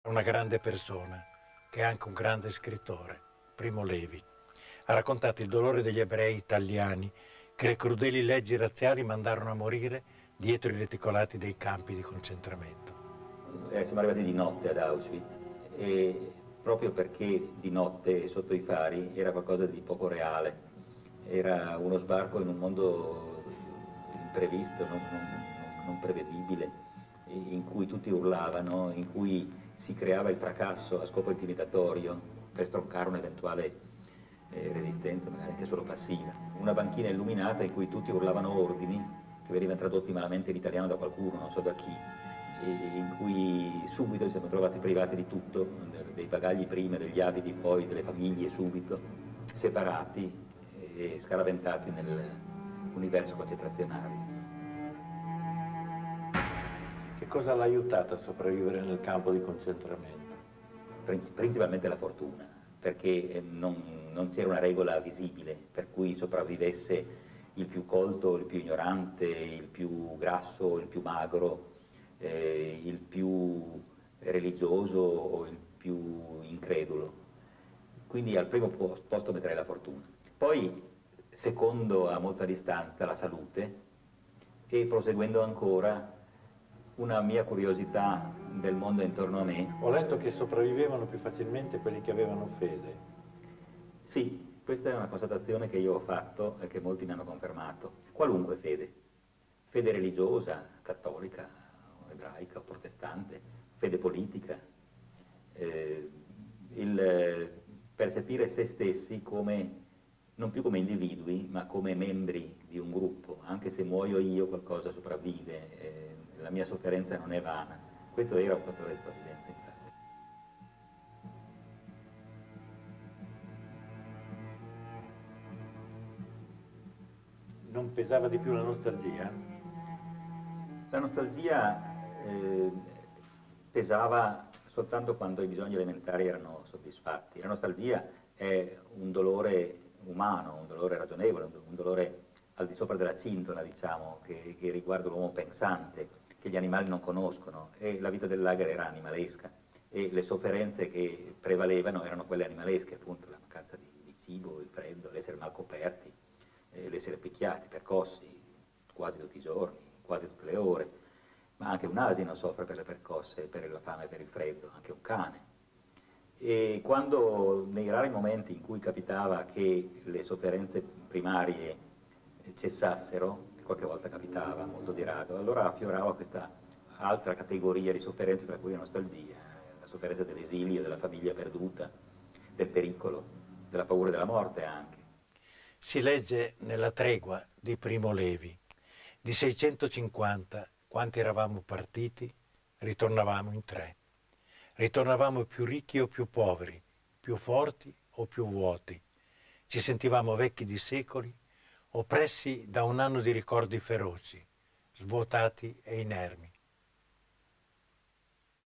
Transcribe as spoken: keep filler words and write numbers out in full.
Una grande persona, che è anche un grande scrittore, Primo Levi. Ha raccontato il dolore degli ebrei italiani che le crudeli leggi razziali mandarono a morire dietro i reticolati dei campi di concentramento. Eh, siamo arrivati di notte ad Auschwitz e proprio perché di notte sotto i fari era qualcosa di poco reale, era uno sbarco in un mondo imprevisto, non, non, non prevedibile, in cui tutti urlavano, in cui si creava il fracasso a scopo intimidatorio per stroncare un'eventuale eh, resistenza, magari anche solo passiva. Una banchina illuminata in cui tutti urlavano ordini, che venivano tradotti malamente in italiano da qualcuno, non so da chi, in cui subito ci siamo trovati privati di tutto, dei bagagli prima, degli abiti poi, delle famiglie subito, separati e scaraventati nell'universo concentrazionale. Che cosa l'ha aiutata a sopravvivere nel campo di concentramento? Principalmente la fortuna, perché non, non c'era una regola visibile per cui sopravvivesse il più colto, il più ignorante, il più grasso, il più magro, eh, il più religioso o il più incredulo. Quindi al primo posto metterei la fortuna. Poi, secondo a molta distanza, la salute e proseguendo ancora una mia curiosità del mondo intorno a me. Ho letto che sopravvivevano più facilmente quelli che avevano fede. Sì, questa è una constatazione che io ho fatto e che molti mi hanno confermato. Qualunque fede, fede religiosa, cattolica, ebraica o protestante, fede politica, eh, il percepire se stessi come, non più come individui, ma come membri di un gruppo. Anche se muoio io, qualcosa sopravvive, eh, la mia sofferenza non è vana. Questo era un fattore di sopravvivenza, infatti. Non pesava di più la nostalgia? La nostalgia eh, pesava soltanto quando i bisogni elementari erano soddisfatti. La nostalgia è un dolore umano, un dolore ragionevole, un dolore al di sopra della cintola, diciamo, che, che riguarda l'uomo pensante, che gli animali non conoscono, e la vita del lager era animalesca, e le sofferenze che prevalevano erano quelle animalesche, appunto la mancanza di, di cibo, il freddo, l'essere mal coperti, eh, l'essere picchiati, percossi quasi tutti i giorni, quasi tutte le ore, ma anche un asino soffre per le percosse, per la fame e per il freddo, anche un cane. E quando, nei rari momenti in cui capitava che le sofferenze primarie cessassero, che qualche volta capitava, molto di rado, allora affiorava questa altra categoria di sofferenze, tra cui la nostalgia, la sofferenza dell'esilio, della famiglia perduta, del pericolo, della paura della morte anche. Si legge nella Tregua di Primo Levi: di seicentocinquanta, quanti eravamo partiti, ritornavamo in tre. Ritornavamo più ricchi o più poveri, più forti o più vuoti. Ci sentivamo vecchi di secoli, oppressi da un anno di ricordi feroci, svuotati e inermi.